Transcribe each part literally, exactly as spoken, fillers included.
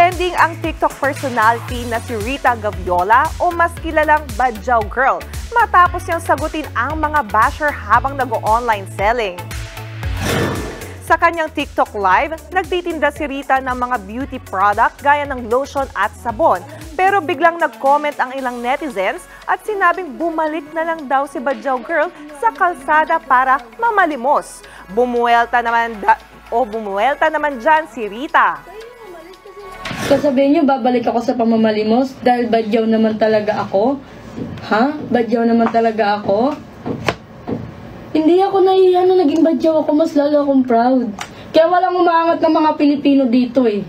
Trending ang TikTok personality na si Rita Gaviola o mas kilalang Badyaw Girl matapos niyang sagutin ang mga basher habang nag-online selling. Sa kanyang TikTok live, nagtitinda si Rita ng mga beauty product gaya ng lotion at sabon. Pero biglang nag-comment ang ilang netizens at sinabing bumalik na lang daw si Badyaw Girl sa kalsada para mamalimos. Bumuelta naman da o bumuelta naman dyan si Rita. Kasabihin niyo, babalik ako sa pamamalimos dahil badyaw naman talaga ako? Ha? Badyaw naman talaga ako? Hindi ako nahiya na naging badyaw ako, mas lalo akong proud. Kaya walang umaangat ng mga Pilipino dito eh.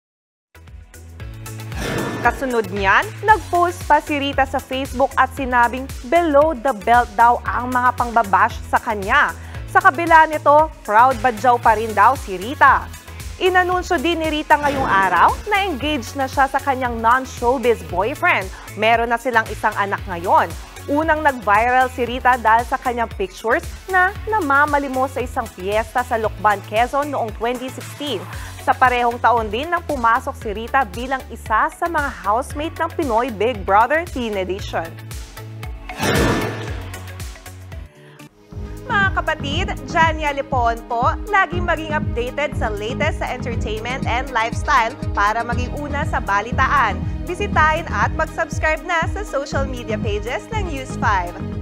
Kasunod niyan, nag-post pa si Rita sa Facebook at sinabing below the belt daw ang mga pangbabash sa kanya. Sa kabila nito, proud badyaw pa rin daw si Rita. Inanunsyo din ni Rita ngayong araw na engaged na siya sa kanyang non-showbiz boyfriend. Meron na silang isang anak ngayon. Unang nag-viral si Rita dahil sa kanyang pictures na namamalimos sa isang piyesta sa Lucban, Quezon noong twenty sixteen. Sa parehong taon din nang pumasok si Rita bilang isa sa mga housemate ng Pinoy Big Brother Teen Edition. Mga kapatid, Jania Lipon po, laging maging updated sa latest sa entertainment and lifestyle para maging una sa balitaan. Bisitahin at mag-subscribe na sa social media pages ng News five.